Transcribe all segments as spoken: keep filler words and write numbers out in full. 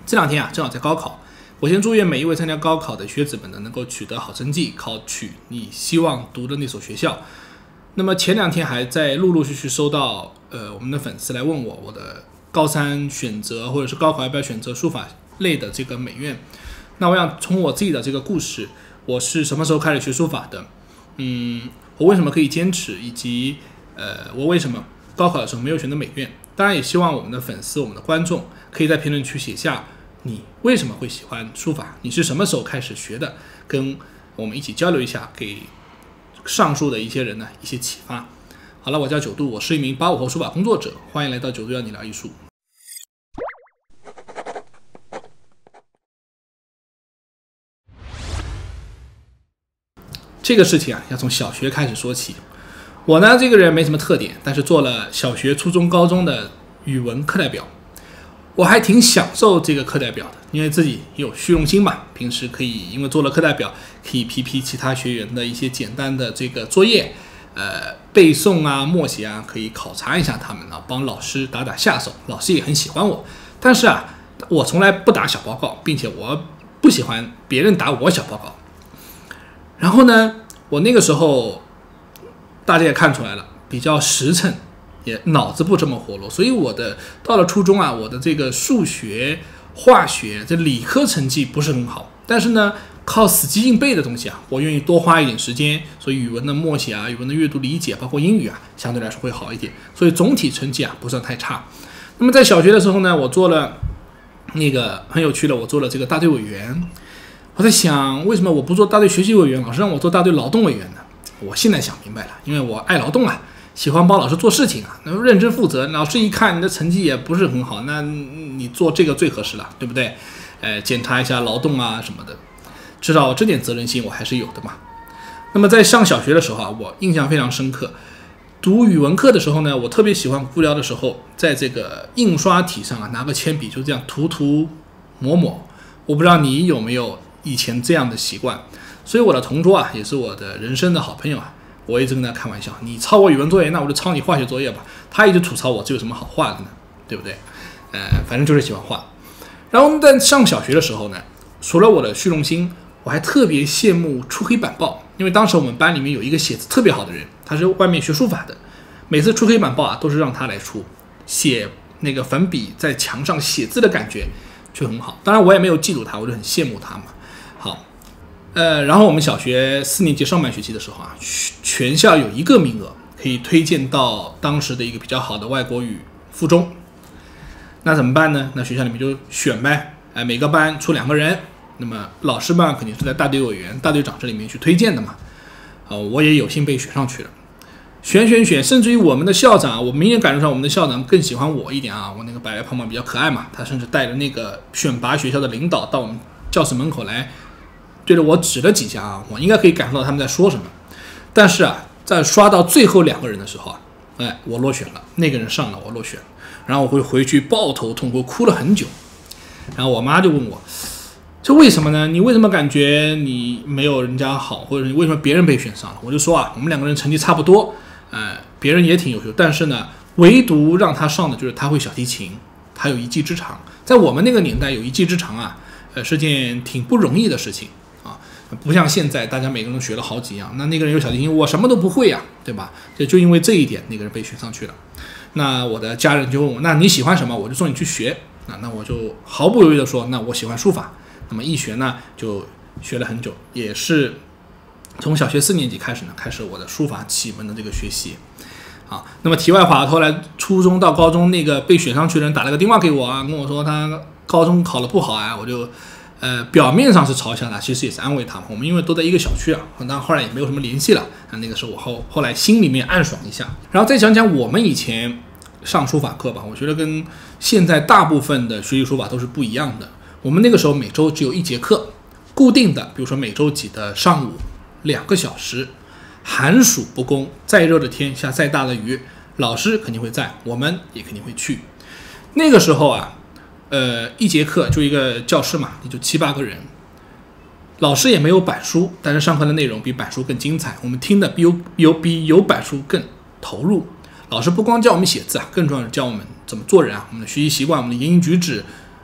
这两天啊，正好在高考，我先祝愿每一位参加高考的学子们呢，能够取得好成绩，考取你希望读的那所学校。那么前两天还在陆陆续续收到呃我们的粉丝来问我，我的高三选择或者是高考要不要选择书法类的这个美院。那我想从我自己的这个故事，我是什么时候开始学书法的？嗯，我为什么可以坚持，以及呃我为什么高考的时候没有选择美院？当然也希望我们的粉丝、我们的观众可以在评论区写下你为什么会喜欢书法，你是什么时候开始学的，跟我们一起交流一下，给上述的一些人呢一些启发。好了，我叫九度，我是一名八五后书法工作者，欢迎来到九度要你聊艺术。这个事情啊，要从小学开始说起。我呢，这个人没什么特点，但是做了小学、初中、高中的语文课代表，我还挺享受这个课代表的，因为自己有虚荣心嘛。平时可以因为做了课代表，可以批批其他学员的一些简单的这个作业，呃，背诵啊、默写啊，可以考察一下他们啊，帮老师打打下手。老师也很喜欢我，但是啊，我从来不打小报告，并且我不喜欢别人打我小报告。然后呢，我那个时候大家也看出来了，比较实诚，也脑子不这么活络，所以我的到了初中啊，我的这个数学、化学这理科成绩不是很好，但是呢，靠死记硬背的东西啊，我愿意多花一点时间，所以语文的默写啊、语文的阅读理解，包括英语啊，相对来说会好一点，所以总体成绩啊不算太差。那么在小学的时候呢，我做了那个很有趣的，我做了这个大队委员。我在想，为什么我不做大队学习委员，老师让我做大队劳动委员呢？我现在想明白了，因为我爱劳动啊，喜欢帮老师做事情啊，认真负责。老师一看你的成绩也不是很好，那你做这个最合适了，对不对？呃，检查一下劳动啊什么的，至少这点责任心我还是有的嘛。那么在上小学的时候啊，我印象非常深刻。读语文课的时候呢，我特别喜欢无聊的时候，在这个印刷体上啊，拿个铅笔就这样涂涂抹抹。我不知道你有没有以前这样的习惯，所以我的同桌啊，也是我的人生的好朋友啊，我一直跟他开玩笑，你抄我语文作业，那我就抄你化学作业吧。他一直吐槽我，这有什么好画的呢？对不对？呃，反正就是喜欢画。然后在上小学的时候呢，除了我的虚荣心，我还特别羡慕出黑板报，因为当时我们班里面有一个写字特别好的人，他是外面学书法的，每次出黑板报啊，都是让他来出，写那个粉笔在墙上写字的感觉就很好。当然我也没有记住他，我就很羡慕他嘛。好，呃，然后我们小学四年级上半学期的时候啊，全校有一个名额可以推荐到当时的一个比较好的外国语附中，那怎么办呢？那学校里面就选呗，哎、呃，每个班出两个人，那么老师们肯定是在大队委员、大队长这里面去推荐的嘛。呃，我也有幸被选上去了，选选选，甚至于我们的校长，我明显感受上我们的校长更喜欢我一点啊，我那个白白胖胖比较可爱嘛，他甚至带着那个选拔学校的领导到我们教室门口来。对着我指了几下啊，我应该可以感受到他们在说什么。但是啊，在刷到最后两个人的时候啊，哎，我落选了，那个人上了，我落选了。然后我会回去抱头痛哭，哭了很久。然后我妈就问我，这为什么呢？你为什么感觉你没有人家好，或者你为什么别人被选上了？我就说啊，我们两个人成绩差不多，呃，别人也挺优秀，但是呢，唯独让他上的就是他会小提琴，他有一技之长。在我们那个年代，有一技之长啊，呃，是件挺不容易的事情。不像现在大家每个人都学了好几样，那那个人有小提琴，我什么都不会呀、啊，对吧？就就因为这一点，那个人被选上去了。那我的家人就问我，那你喜欢什么？我就说你去学。那那我就毫不犹豫的说，那我喜欢书法。那么一学呢，就学了很久，也是从小学四年级开始呢，开始我的书法启蒙的这个学习。啊，那么题外话，后来初中到高中那个被选上去的人打了个电话给我啊，跟我说他高中考得不好啊，我就。呃，表面上是嘲笑他，其实也是安慰他。我们因为都在一个小区啊，但后来也没有什么联系了。那个时候我后后来心里面暗爽一下。然后再讲讲我们以前上书法课吧，我觉得跟现在大部分的学习书法都是不一样的。我们那个时候每周只有一节课，固定的，比如说每周几的上午两个小时，寒暑不公，再热的天下再大的雨，老师肯定会在，我们也肯定会去。那个时候啊。呃，一节课就一个教室嘛，也就七八个人，老师也没有板书，但是上课的内容比板书更精彩，我们听的比有有比有板书更投入。老师不光教我们写字啊，更重要是教我们怎么做人啊，我们的学习习惯，我们的言行举止，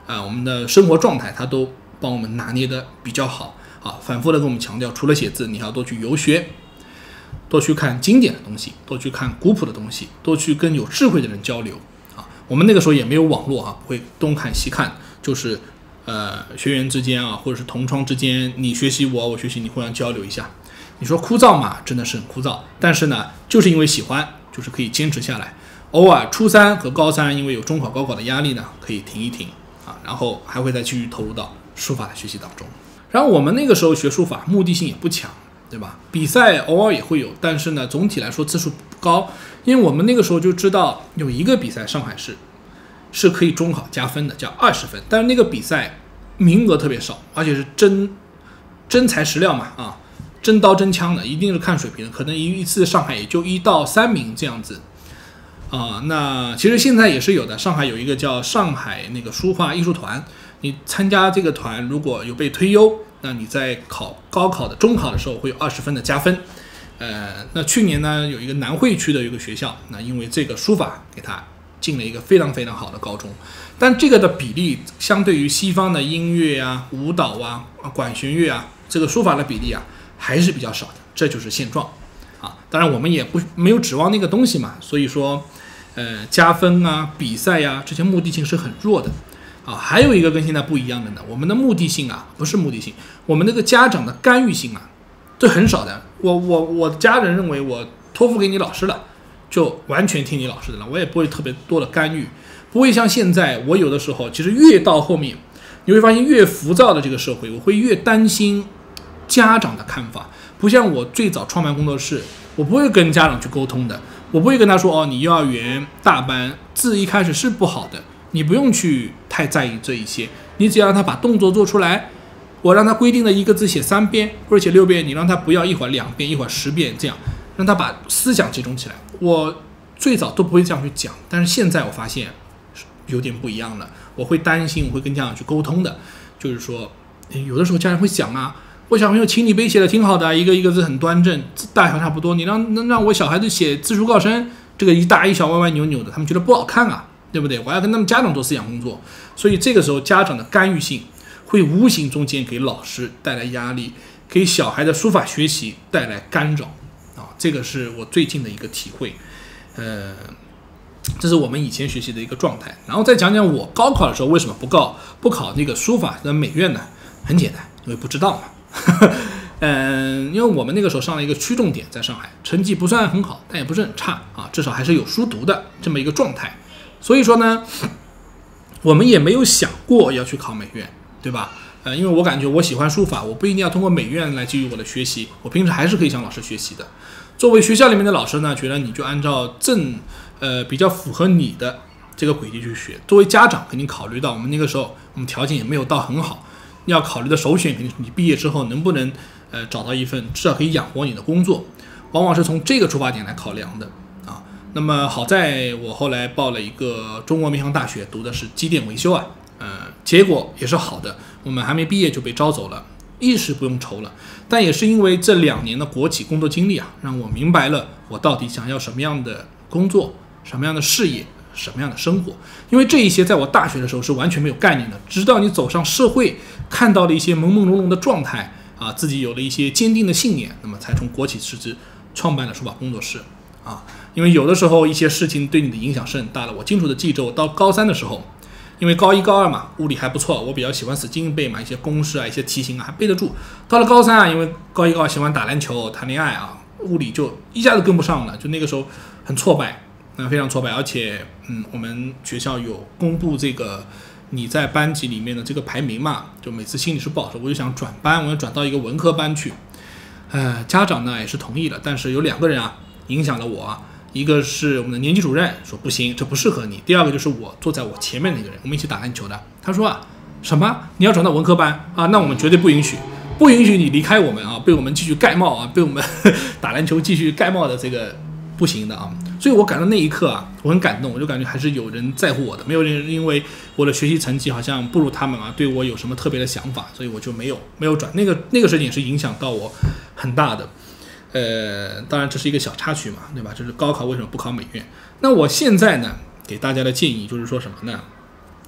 啊、呃，我们的生活状态，它都帮我们拿捏的比较好啊。反复的跟我们强调，除了写字，你还要多去游学，多去看经典的东西，多去看古朴的东西，多去跟有智慧的人交流啊。我们那个时候也没有网络啊，不会东看西看，就是呃学员之间啊，或者是同窗之间，你学习我，我学习你，互相交流一下。你说枯燥嘛，真的是很枯燥，但是呢，就是因为喜欢，就是可以坚持下来。偶尔初三和高三，因为有中考、高考的压力呢，可以停一停啊，然后还会再继续投入到书法的学习当中。然后我们那个时候学书法，目的性也不强，对吧？比赛偶尔也会有，但是呢，总体来说次数不高，因为我们那个时候就知道有一个比赛，上海市是可以中考加分的，叫二十分，但是那个比赛名额特别少，而且是真真材实料嘛，啊，真刀真枪的，一定是看水平的，可能一一次上海也就一到三名这样子。啊，那其实现在也是有的。上海有一个叫上海那个书画艺术团，你参加这个团，如果有被推优，那你在考高考的中考的时候会有二十分的加分。呃，那去年呢有一个南汇区的有一个学校，那因为这个书法给他进了一个非常非常好的高中，但这个的比例相对于西方的音乐啊、舞蹈啊、管弦乐啊，这个书法的比例啊还是比较少的，这就是现状。啊，当然我们也不没有指望那个东西嘛，所以说，呃，加分啊、比赛呀、啊、这些目的性是很弱的，啊，还有一个跟现在不一样的呢，我们的目的性啊，不是目的性，我们那个家长的干预性啊，这很少的。我我我家人认为我托付给你老师了，就完全听你老师的了，我也不会特别多的干预，不会像现在，我有的时候其实越到后面，你会发现越浮躁的这个社会，我会越担心家长的看法。不像我最早创办工作室，我不会跟家长去沟通的，我不会跟他说哦，你幼儿园大班字一开始是不好的，你不用去太在意这一些，你只要让他把动作做出来，我让他规定的一个字写三遍或者写六遍，你让他不要一会儿两遍一会儿十遍，这样让他把思想集中起来。我最早都不会这样去讲，但是现在我发现有点不一样了，我会担心，我会跟家长去沟通的，就是说有的时候家长会想啊，我小朋友请你碑写的挺好的，一个一个字很端正，大小差不多，你让让我小孩子写字书告生，这个一大一小歪歪扭扭的，他们觉得不好看啊，对不对？我要跟他们家长做思想工作，所以这个时候家长的干预性会无形中间给老师带来压力，给小孩的书法学习带来干扰啊，这个是我最近的一个体会，呃，这是我们以前学习的一个状态。然后再讲讲我高考的时候为什么不考不考那个书法的美院呢？很简单，因为不知道嘛。嗯，因为我们那个时候上了一个区重点，在上海成绩不算很好，但也不是很差啊，至少还是有书读的这么一个状态。所以说呢，我们也没有想过要去考美院，对吧？呃，因为我感觉我喜欢书法，我不一定要通过美院来基于我的学习，我平时还是可以向老师学习的。作为学校里面的老师呢，觉得你就按照正呃比较符合你的这个轨迹去学。作为家长，肯定考虑到我们那个时候我们条件也没有到很好。要考虑的首选肯定是你毕业之后能不能呃找到一份至少可以养活你的工作，往往是从这个出发点来考量的啊。那么好在我后来报了一个中国民航大学，读的是机电维修啊，呃，结果也是好的，我们还没毕业就被招走了，一时不用愁了。但也是因为这两年的国企工作经历啊，让我明白了我到底想要什么样的工作，什么样的事业，什么样的生活。因为这一些在我大学的时候是完全没有概念的，直到你走上社会，看到了一些朦朦胧胧的状态啊，自己有了一些坚定的信念，那么才从国企辞职创办了书法工作室啊。因为有的时候一些事情对你的影响是很大的。我清楚的记着，我到高三的时候，因为高一高二嘛，物理还不错，我比较喜欢死记硬背嘛，一些公式啊，一些题型啊还背得住。到了高三啊，因为高一高二喜欢打篮球谈恋爱啊，物理就一下子跟不上了，就那个时候很挫败，那非常挫败。而且嗯，我们学校有公布这个你在班级里面的这个排名嘛，就每次心里是不好受，我就想转班，我要转到一个文科班去。呃，家长呢也是同意了，但是有两个人啊影响了我啊，一个是我们的年级主任说不行，这不适合你；第二个就是我坐在我前面那个人，我们一起打篮球的，他说啊，什么你要转到文科班啊？那我们绝对不允许，不允许你离开我们啊，被我们继续盖帽啊，被我们打篮球继续盖帽的这个不行的啊。所以我感到那一刻啊，我很感动，我就感觉还是有人在乎我的，没有人因为我的学习成绩好像不如他们啊，对我有什么特别的想法，所以我就没有没有转。那个那个事情也是影响到我很大的。呃，当然这是一个小插曲嘛，对吧？就是高考为什么不考美院？那我现在呢，给大家的建议就是说什么呢？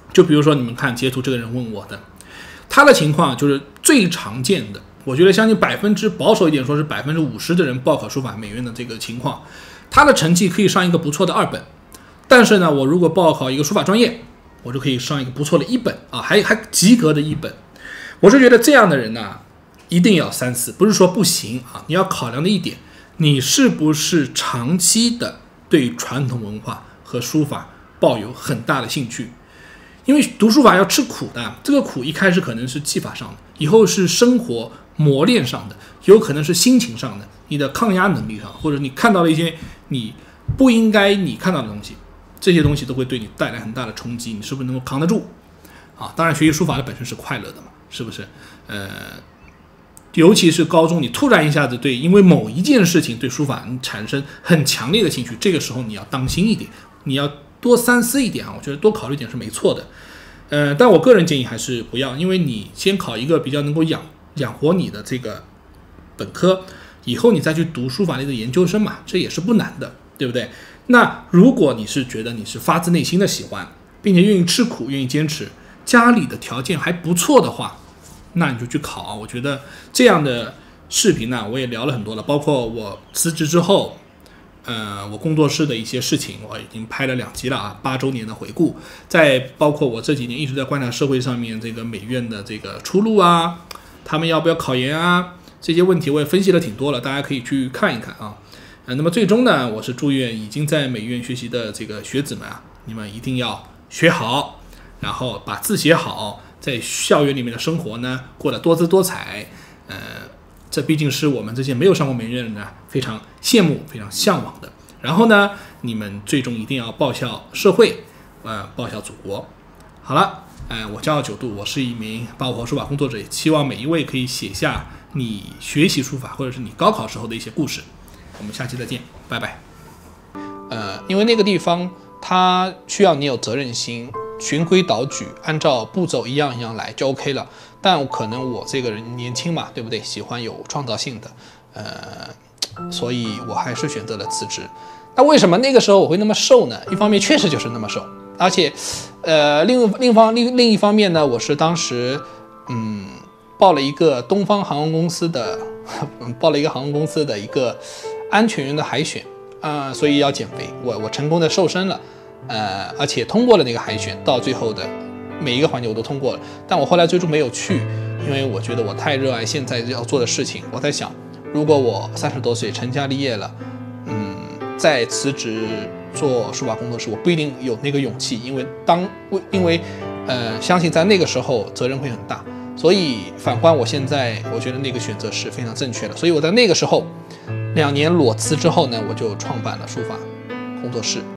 就比如说你们看截图这个人问我的，他的情况就是最常见的，我觉得相信百分之保守一点说是百分之五十的人报考书法美院的这个情况，他的成绩可以上一个不错的二本，但是呢，我如果报考一个书法专业，我就可以上一个不错的一本啊，还还及格的一本。我是觉得这样的人呢，一定要三思，不是说不行啊，你要考量的一点，你是不是长期的对传统文化和书法抱有很大的兴趣。因为读书法要吃苦的，这个苦一开始可能是技法上的，以后是生活磨练上的，有可能是心情上的，你的抗压能力上，或者你看到了一些你不应该你看到的东西，这些东西都会对你带来很大的冲击，你是不是能够扛得住啊？当然学习书法的本身是快乐的嘛，是不是？呃，尤其是高中，你突然一下子对因为某一件事情对书法产生很强烈的兴趣，这个时候你要当心一点，你要多三思一点啊，我觉得多考虑一点是没错的。呃，但我个人建议还是不要，因为你先考一个比较能够养养活你的这个本科，以后你再去读书法类的研究生嘛，这也是不难的，对不对？那如果你是觉得你是发自内心的喜欢，并且愿意吃苦，愿意坚持，家里的条件还不错的话，那你就去考。我觉得这样的视频呢，我也聊了很多了，包括我辞职之后。呃，我工作室的一些事情，我已经拍了两集了啊，八周年的回顾，再包括我这几年一直在观察社会上面这个美院的这个出路啊，他们要不要考研啊，这些问题我也分析了挺多了，大家可以去看一看啊。呃，那么最终呢，我是祝愿已经在美院学习的这个学子们啊，你们一定要学好，然后把字写好，在校园里面的生活呢过得多姿多彩，呃。这毕竟是我们这些没有上过美院的人呢非常羡慕、非常向往的。然后呢，你们最终一定要报效社会，呃，报效祖国。好了，呃，我叫九度，我是一名八五后书法工作者，也期望每一位可以写下你学习书法或者是你高考时候的一些故事。我们下期再见，拜拜。呃，因为那个地方它需要你有责任心，循规蹈矩，按照步骤一样一样来就 OK 了。但可能我这个人年轻嘛，对不对？喜欢有创造性的，呃，所以我还是选择了辞职。那为什么那个时候我会那么瘦呢？一方面确实就是那么瘦，而且，呃，另另方另另一方面呢，我是当时嗯报了一个东方航空公司的，报了一个航空公司的一个安全员的海选啊、呃，所以要减肥。我我成功的瘦身了，呃，而且通过了那个海选，到最后的。每一个环节我都通过了，但我后来最终没有去，因为我觉得我太热爱现在要做的事情。我在想，如果我三十多岁成家立业了，嗯，再辞职做书法工作室，我不一定有那个勇气，因为当因为呃，相信在那个时候责任会很大。所以反观我现在，我觉得那个选择是非常正确的。所以我在那个时候，两年裸辞之后呢，我就创办了书法工作室。